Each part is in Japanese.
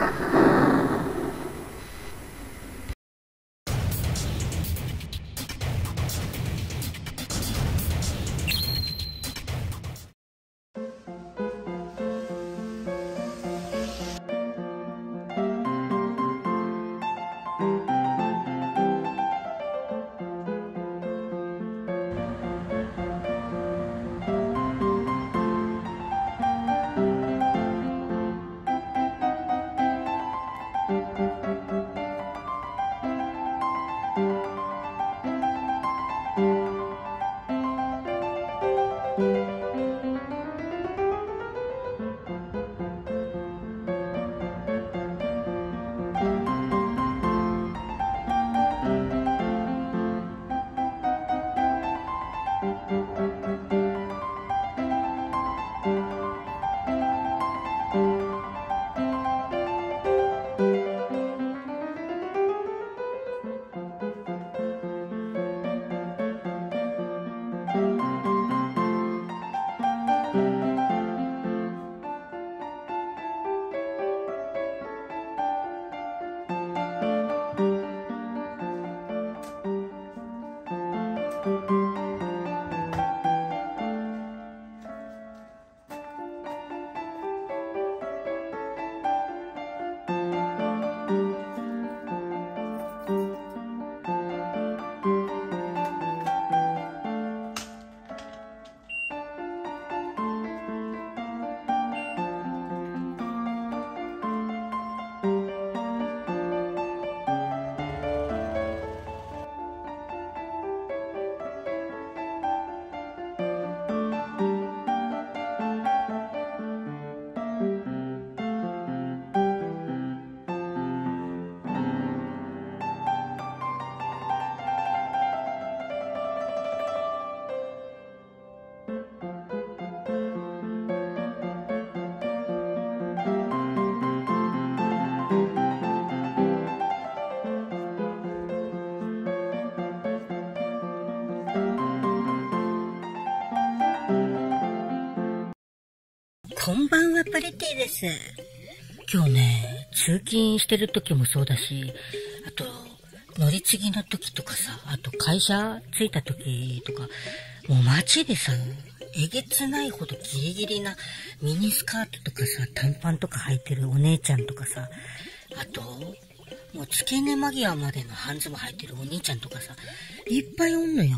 こんばんは、プリティです。今日ね、通勤してる時もそうだし、あと、乗り継ぎの時とかさ、あと会社着いた時とか、もう街でさ、えげつないほどギリギリなミニスカートとかさ、短パンとか履いてるお姉ちゃんとかさ、あと、もう付け根間際までの半ズボン履いてるお兄ちゃんとかさ、いっぱいおんのよ。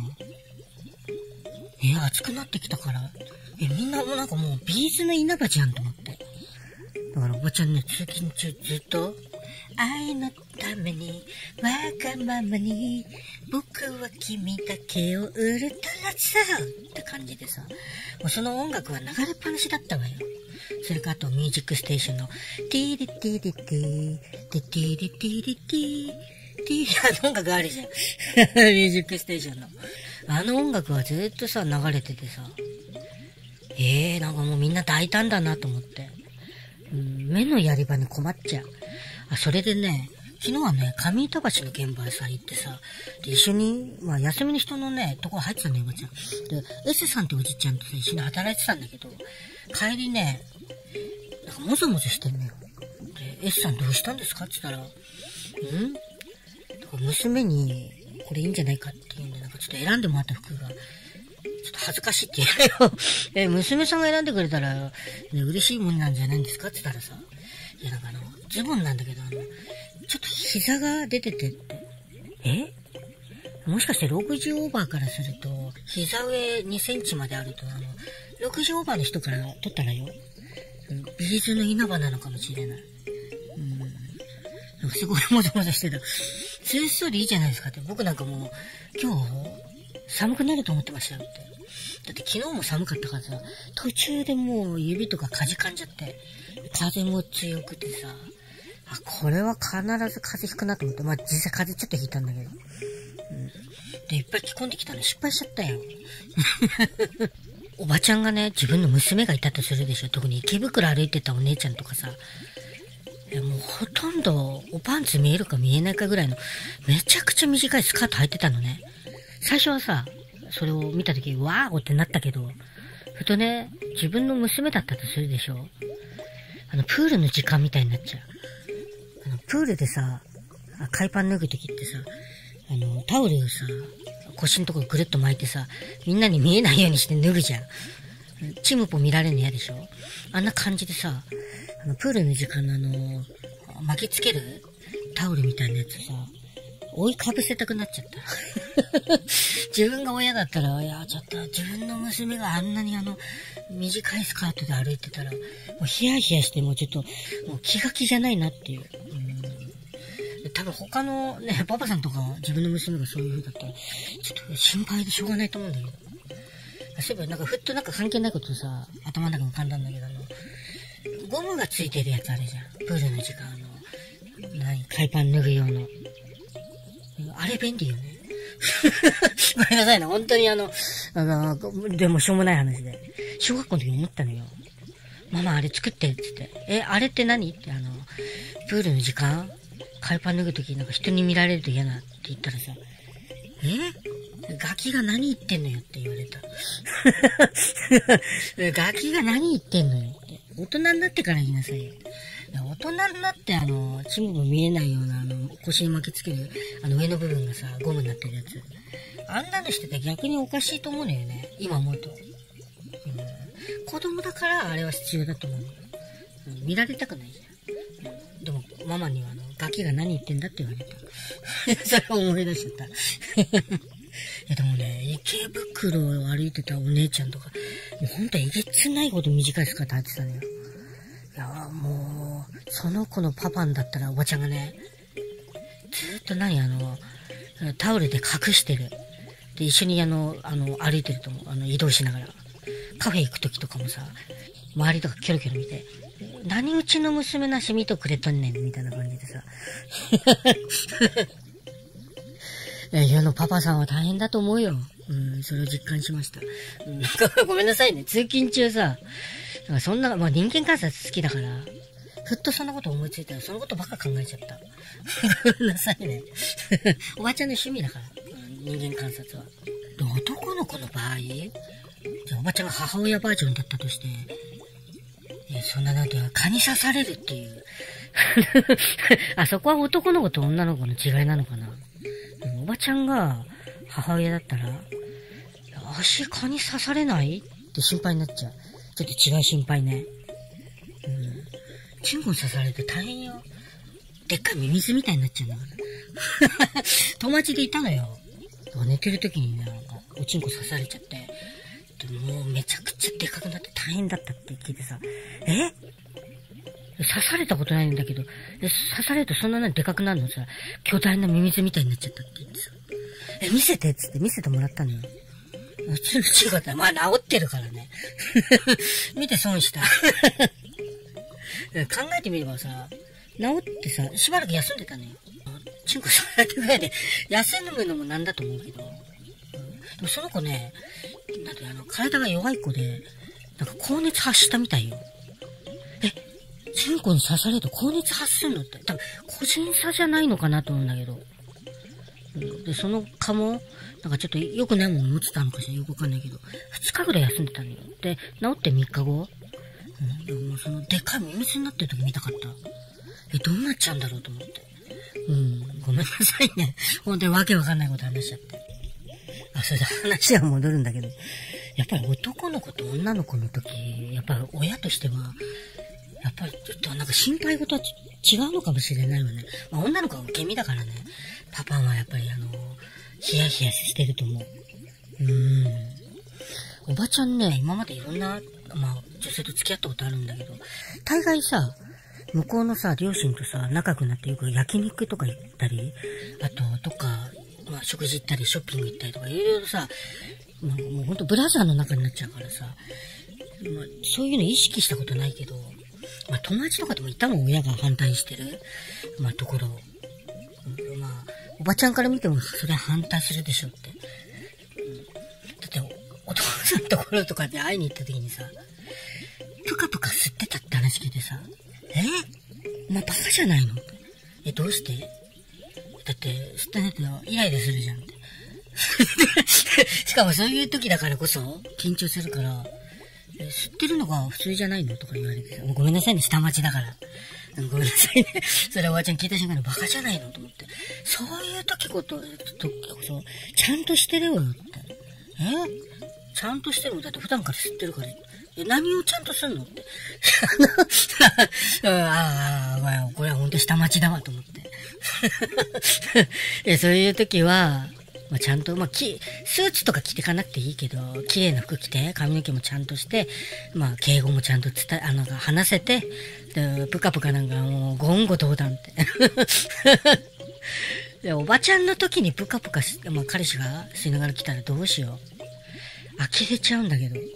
暑くなってきたから、みんななんかもうビーズの稲葉じゃんと思って。だからおばちゃんね、通勤中ずっと、愛のために、わがままに、僕は君だけをウルトラさって感じでさ、もうその音楽は流れっぱなしだったわよ。それからあとミュージックステーションの、ティリティリティ、ティリティリティ、ティー、あの音楽あるじゃん。ミュージックステーションの。あの音楽はずっとさ、流れててさ、なんかもうみんな大胆だなと思って。目のやり場に困っちゃう。それでね、昨日はね、上板橋の現場さ行ってさ、で、一緒に、休みの人のね、ところ入ってたのよ、おばちゃん。で、S さんっておじちゃんとさ、一緒に働いてたんだけど、帰りね、なんかもぞもぞしてんのよ。で、S さんどうしたんですかって言ったら、娘に、これいいんじゃないかって言うんで、なんかちょっと選んでもらった服が、ちょっと恥ずかしいって言うよ。娘さんが選んでくれたら、ね、嬉しいもんなんじゃないんですかって言ったらさ、いやなんかズボンなんだけど、ちょっと膝が出ててって。もしかして60オーバーからすると、膝上2センチまであると、60オーバーの人から取ったらよ、ビーズの稲葉なのかもしれない。なんかすごいもぞもぞしてた。ツーストーリーいいじゃないですかって。僕なんかもう、今日、寒くなると思ってましたよって。だって昨日も寒かったからさ、途中でもう指とかかじかんじゃって、風も強くてさ、これは必ず風邪ひくなと思って、実際風邪ちょっとひいたんだけど。で、いっぱい着込んできたの失敗しちゃったよ。おばちゃんがね、自分の娘がいたとするでしょ。特に池袋歩いてたお姉ちゃんとかさ、もうほとんどおパンツ見えるか見えないかぐらいのめちゃくちゃ短いスカート履いてたのね。最初はさ、それを見たときわーおってなったけど、ふとね、自分の娘だったとするでしょ。プールの時間みたいになっちゃう。 プールでさ、海パン脱ぐときってさ、タオルをさ、腰のところぐるっと巻いてさ、みんなに見えないようにして脱ぐじゃん。チムポ見られるの嫌でしょ。あんな感じでさ、プールの時間の巻きつけるタオルみたいなやつさ、覆いかぶせたくなっちゃった。自分が親だったら、いや、ちょっと自分の娘があんなに短いスカートで歩いてたら、もうヒヤヒヤしてもうちょっと、もう気が気じゃないなっていう。多分他のね、パパさんとか自分の娘がそういう風だったら、ちょっと心配でしょうがないと思うんだけど。そういえばふっと関係ないことさ、頭の中に浮かんだんだけど、ゴムがついてるやつあるじゃん。プールの時間海パン脱ぐ用の。あれ便利よね。ごめんなさいね。本当にでもしょうもない話で。小学校の時に思ったのよ。ママあれ作ってって言って。あれって何ってプールの時間海パン脱ぐとき人に見られると嫌だって言ったらさ、ガキが何言ってんのよって言われた。ガキが何言ってんのよって。大人になってから言いなさいよ。大人になってチムも見えないような腰に巻きつける上の部分がさ、ゴムになってるやつ。あんなのしてて逆におかしいと思うのよね。今思うと。子供だからあれは必要だと思う。見られたくないじゃん。でもママにはガキが何言ってんだって言われた。それを思い出しちゃった。でもね、池袋を歩いてたお姉ちゃんとか、もうほんとえげつないほど短い姿入ってたのよ。いやもう、その子のパパンだったらおばちゃんがね、ずーっとタオルで隠してる。で、一緒に歩いてると思う。移動しながら。カフェ行くときとかもさ、周りとかキョロキョロ見て、何うちの娘なし見とくれとんねん、みたいな感じでさ。世のパパさんは大変だと思うよ。それを実感しました。ごめんなさいね。通勤中さ、そんな、人間観察好きだから、ふっとそんなこと思いついたら、そのことばっか考えちゃった。ごめんなさいね。おばちゃんの趣味だから、人間観察は。で、男の子の場合、じゃあおばちゃんが母親バージョンだったとして、そんな蚊に刺されるっていう。あそこは男の子と女の子の違いなのかな。おばちゃんが母親だったら、足蚊に刺されないって心配になっちゃう。ちょっと違う心配ね。チンコに刺されて大変よ。でっかいミミズみたいになっちゃうんだから。友達でいたのよ。寝てる時におチンコ刺されちゃって、もうめちゃくちゃでかくなって大変だったって聞いてさ、刺されたことないんだけど、刺されるとそんなでかくなるのさ、巨大なミミズみたいになっちゃったって言ってさ、見せてっつって見せてもらったのよ。うちのチンコって治ってるからね。見て損した。考えてみればさ、治ってさ、しばらく休んでたのよ。チンコ触られてぐらいで休むのもなんだと思うけど、でもその子ね、体が弱い子で、高熱発したみたいよ。チンコに刺されると高熱発するのって、多分個人差じゃないのかなと思うんだけど。で、その蚊も、ちょっと良くないもの持ってたのかしら、よくわかんないけど、2日ぐらい休んでたのよ。で、治って3日後、でもそのでかいミミズになってる時見たかった。どうなっちゃうんだろうと思って。ごめんなさいね。ほんとにわけわかんないこと話しちゃって。それで話は戻るんだけど、やっぱり男の子と女の子の時、やっぱり親としては、やっぱりちょっと心配事は違うのかもしれないわね。女の子は受け身だからね。パパはやっぱりヒヤヒヤしてると思う。おばちゃんね、今までいろんな、女性と付き合ったことあるんだけど、大概さ、向こうのさ、両親とさ、仲良くなってよく焼肉とか行ったり、あと、どっか、食事行ったり、ショッピング行ったりとか、いろいろさ、もうほんとブラザーの中になっちゃうからさ、そういうの意識したことないけど、友達とかでもいたもん、親が反対してる、ところ。おばちゃんから見ても、それは反対するでしょって。だって、お父さんのところとかで会いに行った時にさ、ぷかぷか吸ってたって話聞いてさ、バカじゃないの？どうして？だって、吸ってないとイライラするじゃんって。しかもそういう時だからこそ、緊張するから、吸ってるのが普通じゃないのとか言われてさ、ごめんなさいね、下町だから。 ごめんなさいね。それおばちゃん聞いた瞬間にバカじゃないのと思って。そういう時こそ、ちゃんとしてるよって。ちゃんとしてるのだって普段から吸ってるから。何をちゃんとすんのって。これは本当下町だわと思って。そういう時は、ちゃんと、スーツとか着てかなくていいけど、綺麗な服着て、髪の毛もちゃんとして、敬語もちゃんと話せて、で、ぷかぷかなんかもう、言語道断って。で、おばちゃんの時にぷかぷか彼氏がしながら来たらどうしよう。呆れちゃうんだけど。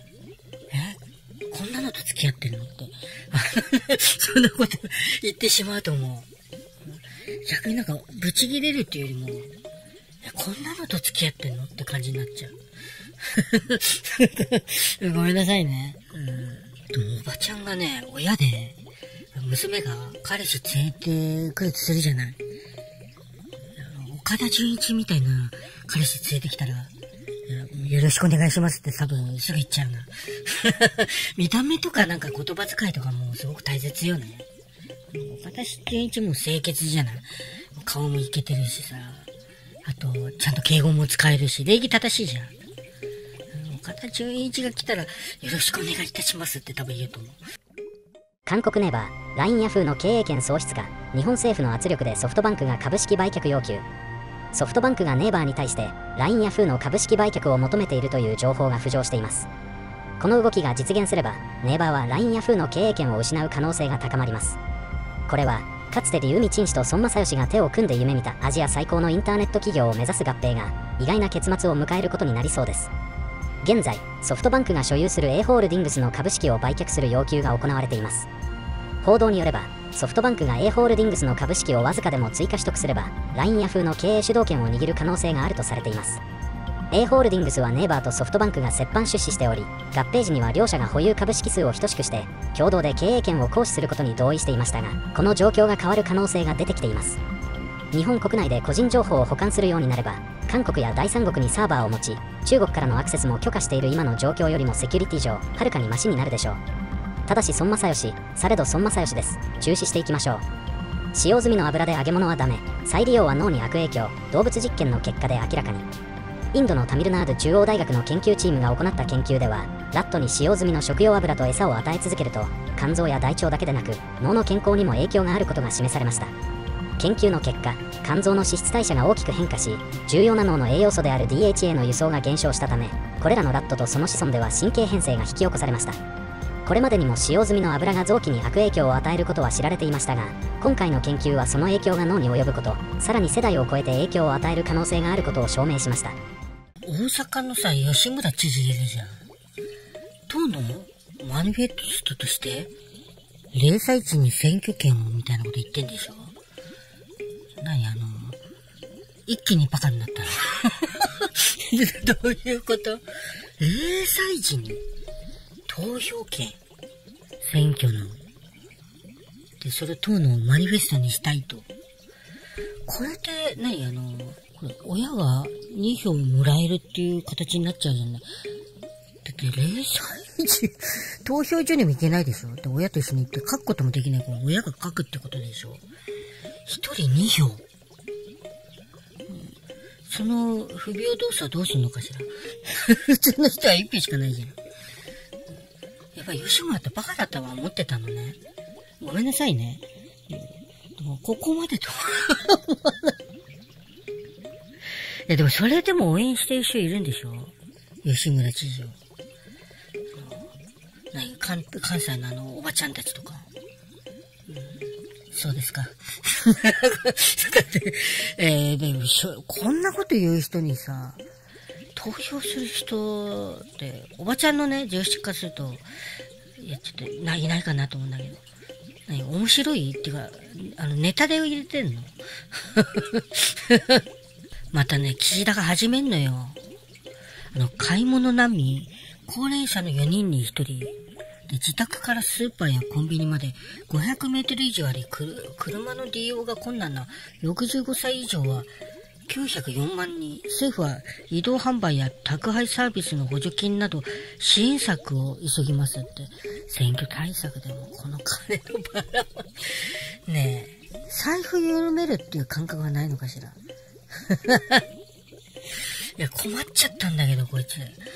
こんなのと付き合ってんのって。そんなこと言ってしまうと思う。逆になんか、ブチ切れるっていうよりも、こんなのと付き合ってんのって感じになっちゃう。ごめんなさいね。でもおばちゃんがね、親で、娘が彼氏連れてくるとするじゃない。岡田准一みたいな彼氏連れてきたら、よろしくお願いしますって多分すぐ言っちゃうな。見た目とかなんか言葉遣いとかもすごく大切よね。岡田准一も清潔じゃない。顔もイケてるしさ。あと、ちゃんと敬語も使えるし、礼儀正しいじゃん。岡田准一が来たら、よろしくお願いいたしますって多分言うと思う。 韓国ネイバー、LINE ヤフーの経営権喪失か、日本政府の圧力でソフトバンクが株式売却要求。ソフトバンクがネイバーに対して、LINE ヤフーの株式売却を求めているという情報が浮上しています。この動きが実現すれば、ネイバーは LINE ヤフーの経営権を失う可能性が高まります。これは、かつてリュウ・ミチン氏と孫正義が手を組んで夢見たアジア最高のインターネット企業を目指す合併が意外な結末を迎えることになりそうです。現在、ソフトバンクが所有する A ホールディングスの株式を売却する要求が行われています。報道によれば、ソフトバンクが A ホールディングスの株式をわずかでも追加取得すれば、LINE ヤフーの経営主導権を握る可能性があるとされています。A ホールディングスはネイバーとソフトバンクが折半出資しており、合併時には両社が保有株式数を等しくして、共同で経営権を行使することに同意していましたが、この状況が変わる可能性が出てきています。日本国内で個人情報を保管するようになれば、韓国や第三国にサーバーを持ち、中国からのアクセスも許可している今の状況よりもセキュリティ上、はるかにマシになるでしょう。ただし孫正義、されど孫正義です。注視していきましょう。使用済みの油で揚げ物はダメ、再利用は脳に悪影響、動物実験の結果で明らかに。インドのタミルナード中央大学の研究チームが行った研究では、ラットに使用済みの食用油と餌を与え続けると、肝臓や大腸だけでなく、脳の健康にも影響があることが示されました。研究の結果、肝臓の脂質代謝が大きく変化し、重要な脳の栄養素である DHA の輸送が減少したため、これらのラットとその子孫では神経変性が引き起こされました。これまでにも使用済みの油が臓器に悪影響を与えることは知られていましたが、今回の研究はその影響が脳に及ぶこと、さらに世代を超えて影響を与える可能性があることを証明しました。 大阪のさ、吉村知事いるじゃん。党のマニフェストとして、0歳児に選挙権をみたいなこと言ってんでしょ。一気にバカになったら。どういうこと？ 0 歳児に投票権、選挙の。で、それ党のマニフェストにしたいと。これって親が2票もらえるっていう形になっちゃうじゃない。だって0歳児、投票所にも行けないでしょ。で、親と一緒に行って書くこともできないから、親が書くってことでしょ。1人2票。その不平等さはどうすんのかしら。普通の人は1票しかないじゃん。やっぱり吉村ってバカだったわ思ってたのね。ごめんなさいね。でもここまでと思わない。いやでもそれでも応援してる人いるんでしょ、吉村知事を。関西のおばちゃんたちとか。そうですか。でもこんなこと言う人にさ、投票する人って、おばちゃんのね、常識化すると、いや、ちょっといないかなと思うんだけど。面白いっていうか、ネタで入れてんのまたね、岸田が始めんのよ。買い物難民、高齢者の4人に1人。で、自宅からスーパーやコンビニまで500メートル以上あり、車の利用が困難な65歳以上は、 904万人。政府は移動販売や宅配サービスの補助金など支援策を急ぎますって。選挙対策でもこの金のばらまき。ねえ、財布緩めるっていう感覚はないのかしら。いや、困っちゃったんだけど、こいつ。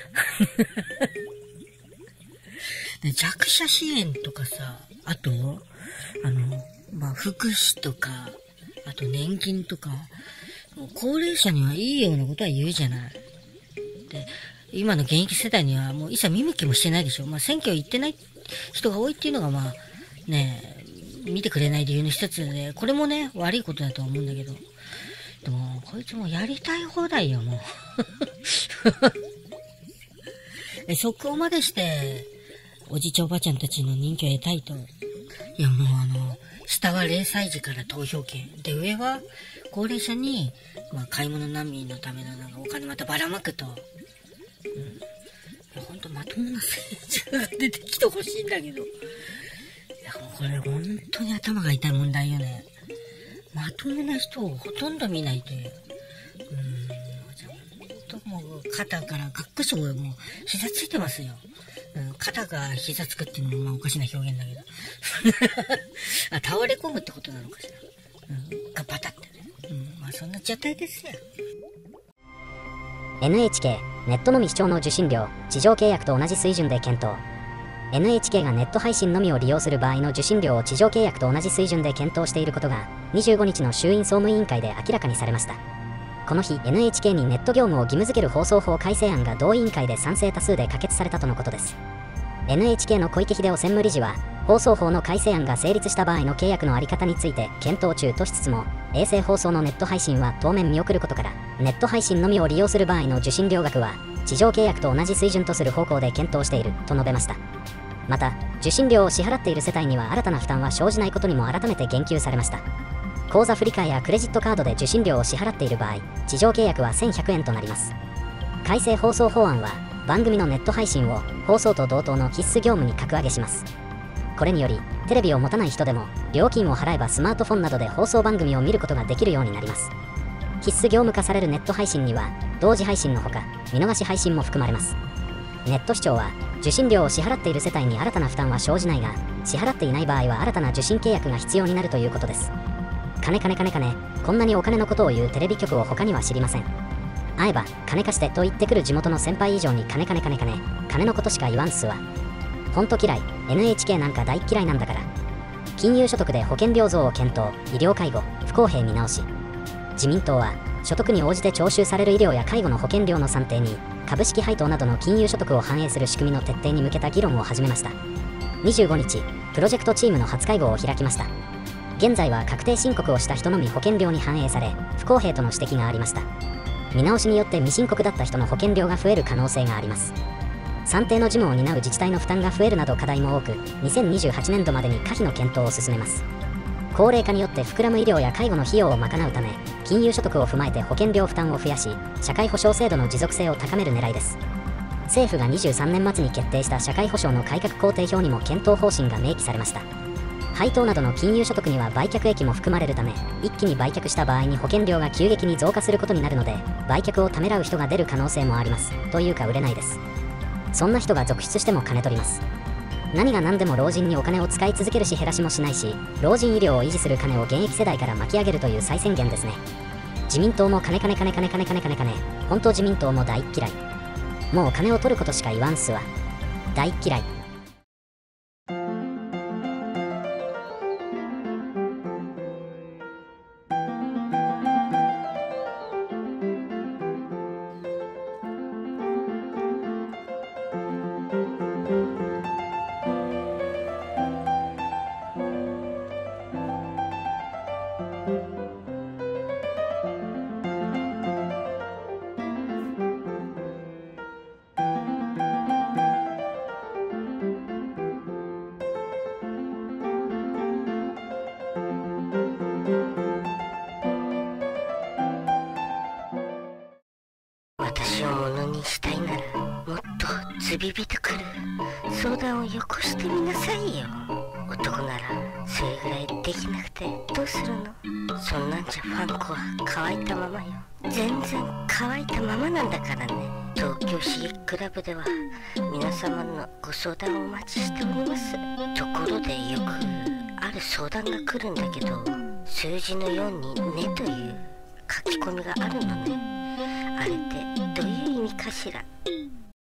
で、弱者支援とかさ、あと、福祉とか、あと年金とか、もう高齢者にはいいようなことは言うじゃない。で、今の現役世代にはもう一切見向きもしてないでしょ。選挙行ってない人が多いっていうのがね、見てくれない理由の一つで、これもね、悪いことだとは思うんだけど。でも、こいつもやりたい放題よ、もう。速攻までして、おじちゃんおばちゃんたちの人気を得たいと。いや、もう下は0歳児から投票権。で、上は高齢者に、買い物難民のためのお金またばらまくと。ほんとまともな政治が出てきてほしいんだけど。いや、これほんとに頭が痛い問題よね。まともな人をほとんど見ないという。もう肩からかっくしょもう膝ついてますよ。肩が膝つくっていうのもおかしな表現だけど。倒れ込むってことなのかしら。ガパタってね。そんな状態ですよ。 NHK、ネットのみ視聴の受信料、地上契約と同じ水準で検討。NHK がネット配信のみを利用する場合の受信料を地上契約と同じ水準で検討していることが、25日の衆院総務委員会で明らかにされました。この日、NHK にネット業務を義務付ける放送法改正案が同委員会で賛成多数で可決されたとのことです。NHK の小池秀夫専務理事は、放送法の改正案が成立した場合の契約の在り方について検討中としつつも、衛星放送のネット配信は当面見送ることから、ネット配信のみを利用する場合の受信料額は、地上契約と同じ水準とする方向で検討していると述べました。また、受信料を支払っている世帯には新たな負担は生じないことにも改めて言及されました。口座振替やクレジットカードで受信料を支払っている場合、地上契約は1100円となります。改正放送法案は、番組のネット配信を放送と同等の必須業務に格上げします。これにより、テレビを持たない人でも、料金を払えばスマートフォンなどで放送番組を見ることができるようになります。必須業務化されるネット配信には、同時配信のほか、見逃し配信も含まれます。ネット視聴は、受信料を支払っている世帯に新たな負担は生じないが、支払っていない場合は新たな受信契約が必要になるということです。金、こんなにお金のことを言うテレビ局を他には知りません。会えば、金貸してと言ってくる地元の先輩以上に金のことしか言わんすわ。ほんと嫌い、NHK なんか大嫌いなんだから。金融所得で保険料増を検討、医療介護、不公平見直し。自民党は、所得に応じて徴収される医療や介護の保険料の算定に、株式配当などの金融所得を反映する仕組みの徹底に向けた議論を始めました。25日、プロジェクトチームの初会合を開きました。現在は確定申告をした人のみ保険料に反映され、不公平との指摘がありました。見直しによって未申告だった人の保険料が増える可能性があります。算定の事務を担う自治体の負担が増えるなど課題も多く、2028年度までに可否の検討を進めます。高齢化によって膨らむ医療や介護の費用を賄うため、金融所得を踏まえて保険料負担を増やし、社会保障制度の持続性を高める狙いです。政府が23年末に決定した社会保障の改革工程表にも検討方針が明記されました。配当などの金融所得には売却益も含まれるため、一気に売却した場合に保険料が急激に増加することになるので、売却をためらう人が出る可能性もあります。というか売れないです。そんな人が続出しても金取ります。何が何でも老人にお金を使い続けるし減らしもしないし、老人医療を維持する金を現役世代から巻き上げるという再宣言ですね。自民党も金、本当自民党も大嫌い。もう金を取ることしか言わんすわ。大嫌い。 私をものにしたいなら、もっとズビビとくる相談をよこしてみなさいよ。お男ならそれぐらいできなくてどうするの。そんなんじゃファンコは乾いたままよ。全然乾いたままなんだからね。東京刺激クラブでは皆様のご相談をお待ちしております。ところでよくある相談が来るんだけど、数字の4にねという書き込みがあるのね。あれってどういう意味かしら。